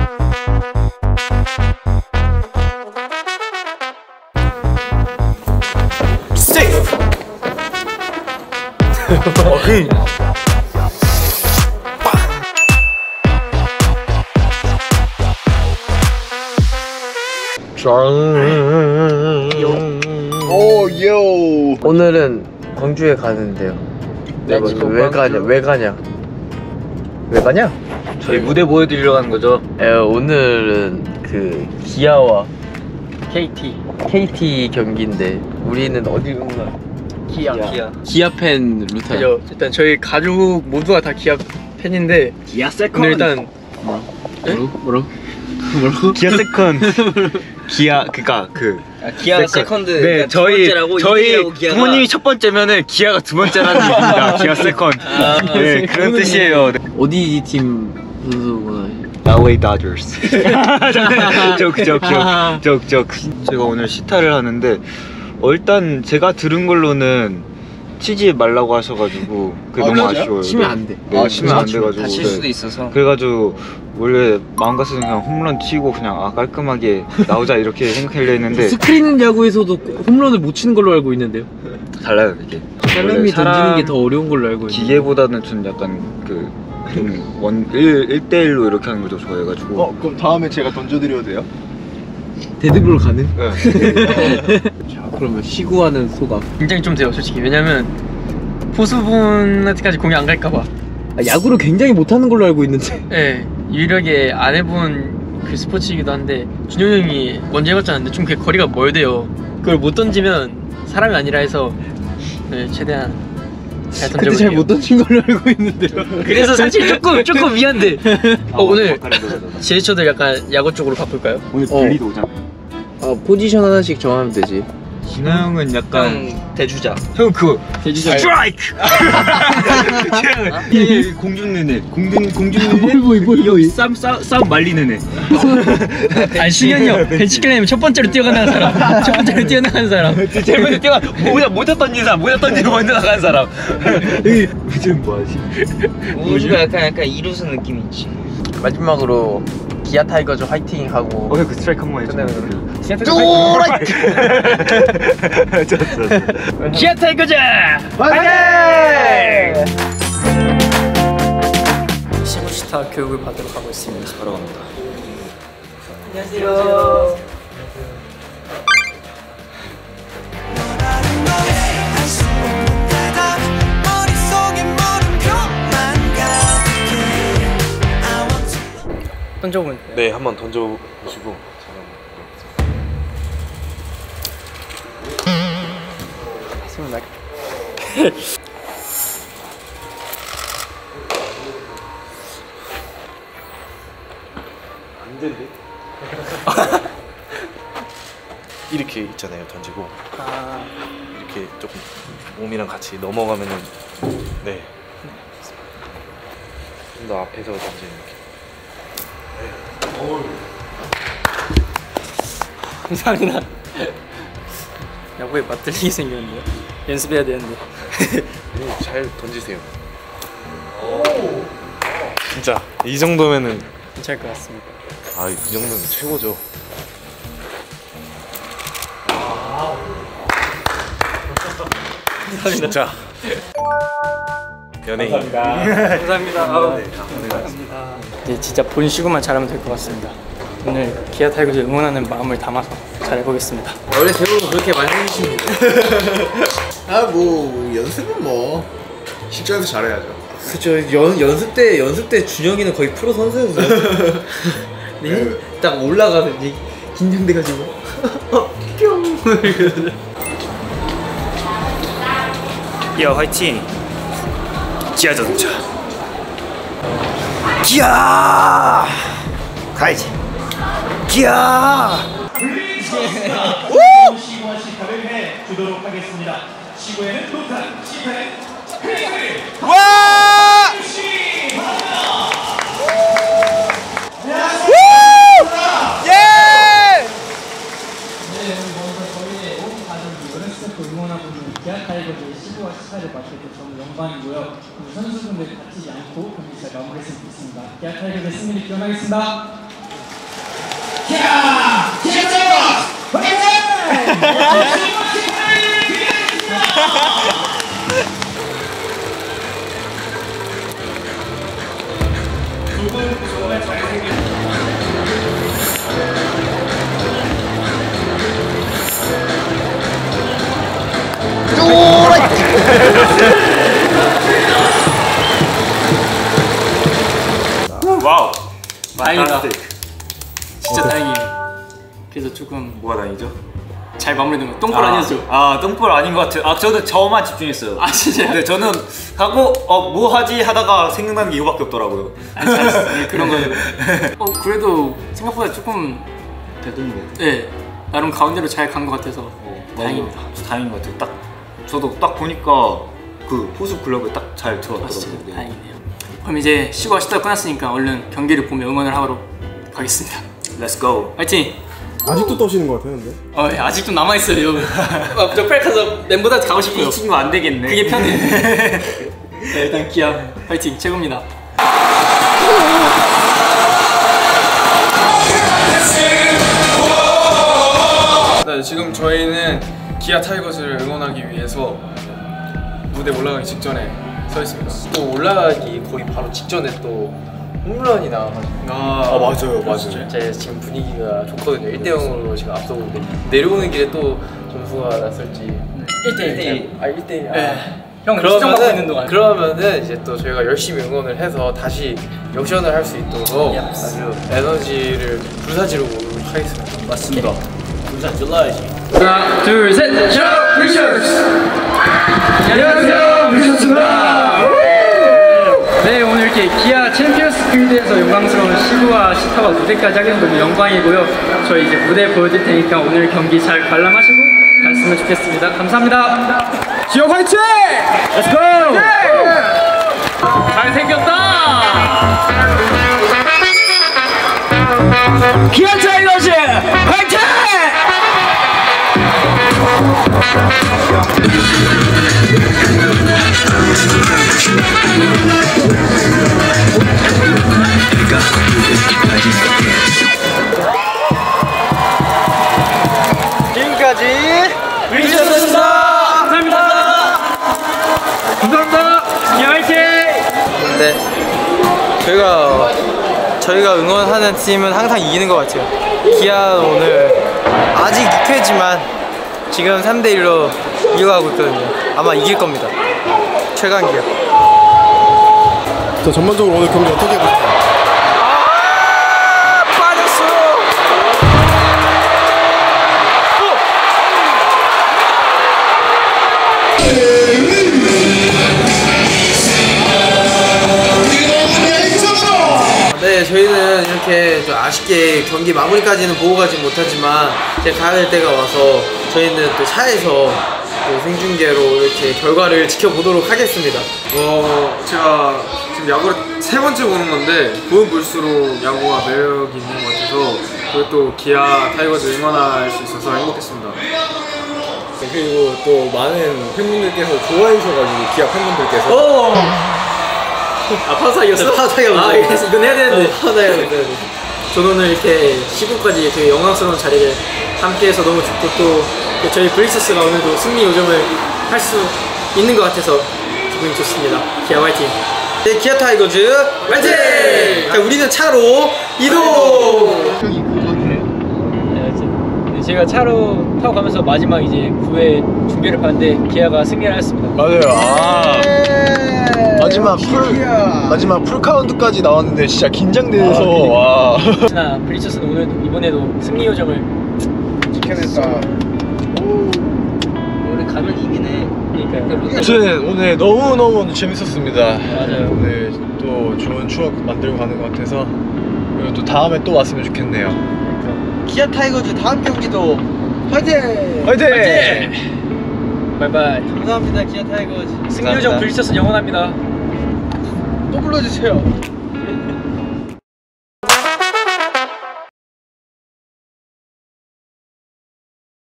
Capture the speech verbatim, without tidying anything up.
어흥. 오요. 오늘은 광주에 가는데요. 네, 왜 가냐? 왜 가냐? 왜 가냐? 저희 무대 보여드리러 가는 거죠. 에, 오늘은 그 기아와 케이티 케이티 경기인데 우리는 어디 갔나? 기아 기아 기아 팬 루타. 일단 저희 가족 모두가 다 기아 팬인데 기아 세컨. 오늘 일단 뭐로? 뭐로? 뭐로? 기아 세컨. 기아 그니까 그 아, 기아 세컨. 세컨드. 네, 그러니까 저희 저희 기아가... 부모님이 첫 번째면은 기아가 두 번째라는 얘기입니다. 기아 세컨. 아, 네, 그런 뜻이에요. 네. 어디 팀 선수구나. 엘에이 다저스. 족족족족족. 제가 오늘 시타를 하는데 어, 일단 제가 들은 걸로는 치지 말라고 하셔가지고 그게 아, 너무 진짜요? 아쉬워요. 치면 안 돼. 네, 아, 치면 안 진짜? 돼가지고. 다칠 네. 수도 있어서. 그래가지고 원래 마음 같아서 그냥 홈런 치고 그냥 아 깔끔하게 나오자 이렇게 생각하려 했는데 스크린 야구에서도 홈런을 못 치는 걸로 알고 있는데요. 달라요 이게. 사람이 던지는 게 더 어려운 걸로 알고 있는데. 기계보다는 좀 약간 그 좀 원 일 대 일로 이렇게 하는 걸 좀 좋아해가지고. 어 그럼 다음에 제가 던져드려도 돼요? 데드볼 가능? 네. 자, 그러면 시구하는 소감. 굉장히 좀 돼요 솔직히. 왜냐면 포수분한테까지 공이 안 갈까봐. 아, 야구를 굉장히 못하는 걸로 알고 있는데. 네, 유일하게 안 해본 그 스포츠이기도 한데 준영 형이 먼저 해봤잖아요. 근데 좀 그게 거리가 멀대요. 그걸 못 던지면 사람이 아니라 해서 네, 최대한 잘 근데 던져볼게요. 잘 못 던진 걸로 알고 있는데요. 그래서 사실 조금 조금 미안데. 어, 오늘 제스처들 약간 야구 쪽으로 바꿀까요? 오늘 어. 블리도 오잖아요. 아, 포지션 하나씩 정하면 되지. 진호 형은 약간 형 대주자. 형 그거 대주자. 스트라이크. 예, 공 죽는 애, 공 죽는 공 죽는 애. 볼보이 볼보이. 싸움 싸움 싸움 말리는 애. 아니 승현이 형 벤치클레임 첫 번째로 뛰어가는 사람. 첫 번째로 뛰어나가는 사람. 제일 먼저 뛰어 모자 모자 던진 사람, 모자 던지고 먼저 나가는 사람. 요즘 뭐하지? 우주가 약간 약간 이루스 느낌이 있지. 마지막으로 기아 타이거즈 화이팅 하고. 어, 그 스트라이크 한번 해줘. 기아 타이거즈 좋았어. 기아 타이거즈 화이팅! 시구시타 교육을 받으러 가고 있습니다. 바로 갑니다. 안녕하세요. 던져보면 네, 한번 던져보시고 손을 날. 안 된대. 이렇게 있잖아요, 던지고 아, 이렇게 조금 몸이랑 같이 넘어가면은 네, 좀 더 앞에서 던지는 느낌. 감사합니다. 야구에 맞들리게 생겼는데요. 연습해야 되는데. 네, 잘 던지세요. 진짜 이 정도면은 괜찮을 것 같습니다. 아, 이 정도면 최고죠. 진짜 연예인. 감사합니다. 아우, 감사합니다. 네, 진짜 본시구만 잘하면 될 것 같습니다. 오늘 기아 타이거즈 응원하는 마음을 담아서 잘 해보겠습니다. 원래 대부분 그렇게 많이 해주시면 아 뭐 연습은 뭐 실전에서 잘해야죠. 그쵸. 연, 연습 때 연습 때 준영이는 거의 프로 선수였어요. 네? 딱 올라가더니 긴장돼가지고 어, 뿅. 야 화이팅. 기아 자동차. 기아 가야지. 기아. 오! 시구와 시타를 해 주도록 하겠습니다. 시구에는 토탈, 시타에 페이를. 와! 예! 네, 먼저 저희의 온 가족이 연습 응원하고 있는 기아 타이거즈의 시구와 시타를 맡게 돼서 너무 영광이고요. 우리 선수분들 다치지 않고 경기 잘 마무리했으면 좋겠습니다. 기아 타이거즈의 승리를 기원하겠습니다. 자, 기아 화이팅! 두분 정말 잘생겼습니다. 와우. 다행이다. 진짜 다행이에요. 그래서 조금 뭐가 다행이죠? 잘 마무리된 거. 똥볼 아니었죠? 아 똥볼 아닌 것 같아요. 아 저도 저만 집중했어요. 아 진짜요? 네 저는 하고 어 뭐 하지 하다가 생각나는 게 이거밖에 없더라고요. 아, 잘했어요. 네, 그런 거예요. 어 그래도 생각보다 조금 대동부. 네 나름 가운데로 잘 간 것 같아서 다행입니다. 다행인 것 같아요. 딱 저도 딱 보니까 그 호수 클럽에 딱 잘 아, 들어갔더라고요. 진짜 네. 다행이네요. 그럼 이제 시구가 시다가 끝났으니까 얼른 경기를 보며 응원을 하러 가겠습니다. Let's go. 화이팅! 아직도 떠시는 것 같아요, 근데. 어, 예, 아직도 남아있어요. 아, 저 빨리 가서 멤버들한테 가고 싶어요. 이 친구 안 되겠네. 그게 편해. 네, 일단 기아 화이팅 최고입니다. 네, 지금 저희는 기아 타이거즈를 응원하기 위해서 무대 올라가기 직전에 서 있습니다. 또 올라가기 거의 바로 직전에 또 홈런이 나와가지고 아, 맞아요, 맞아요. 제 지금 분위기가 좋거든요. 일 대 영으로 지금 앞서고 있는데 내려오는 길에 또 점수가 났을지 일 대 일. 아 일 대 일. 네. 형 수정받고 있는 동안. 그러면은 이제 또 저희가 열심히 응원을 해서 다시 역전을 할 수 있도록 아주 에너지를 불사지르고 오도록 하겠습니다. 맞습니다. 하나 둘 셋. 자 브리셔스. 안녕하세요 브리셔스입니다. 네 오늘 이렇게 기아 챔피언스 필드에서 영광스러운 시구와 시타와 무대까지 하게 된 너무 영광이고요. 저희 이제 무대 보여드릴 테니까 오늘 경기 잘 관람하시고 갔으면 좋겠습니다. 감사합니다. 지역 화이팅! Let's go! 잘생겼다! 기아 타이거즈 화이팅! 지금까지 브리셔스였습니다. 감사합니다. 감사합니다. 기아 화이팅! 네, 저희가 저희가 응원하는 팀은 항상 이기는 것 같아요. 기아 오늘 아직 육 회지만 지금 삼 대 일로 이어가고 있거든요. 아마 이길 겁니다. 최강 기아. 자, 전반적으로 오늘 경기 어떻게 보셨어요? 아, 빠졌어. 네, 저희는 이렇게 좀 아쉽게 경기 마무리까지는 보고 가지 못하지만 이제 가야 될 때가 와서 저희는 또 차에서 또 생중계로 이렇게 결과를 지켜보도록 하겠습니다. 어, 제가 지금 야구를 세 번째 보는 건데 보면 볼수록 야구가 매력이 있는 것 같아서 그리고 또 기아 타이거즈 응원할 수 있어서 행복했습니다. 그리고 또 많은 팬분들께서 좋아해 주셔가지고 기아 팬분들께서 오! 아 파사이였어? 파사이였어. 아 이건 해야 되는데. 파사이였는데. 저는 오늘 이렇게 시구까지 되게 영광스러운 자리를 함께해서 너무 좋고 또 저희 브리셔스가 오늘도 승리 요정을 할 수 있는 것 같아서 기분이 좋습니다. 기아 화이팅! 네, 기아 타이거즈 화이팅! 자, 우리는 차로 이동! 네, 제가 차로 타고 가면서 마지막 이제 구 회 중계를 봤는데 기아가 승리를 했습니다. 맞아요. 아 마지막 풀 마지막 풀 카운트까지 나왔는데 진짜 긴장돼서 와. 나 브리셔스는 오늘 이번에도 승리 요정을 지켜냈다. 우리 가면 이기네. 그러니까요. 저는 오늘 너무 너무 재밌었습니다. 맞아요. 오늘 또 좋은 추억 만들고 가는 것 같아서 그리고 또 다음에 또 왔으면 좋겠네요. 기아 타이거즈 다음 경기도 화이팅! 화이팅! 바이바이. 감사합니다, 기아 타이거즈. 승리 요정 브리셔스 영원합니다. 또 불러주세요.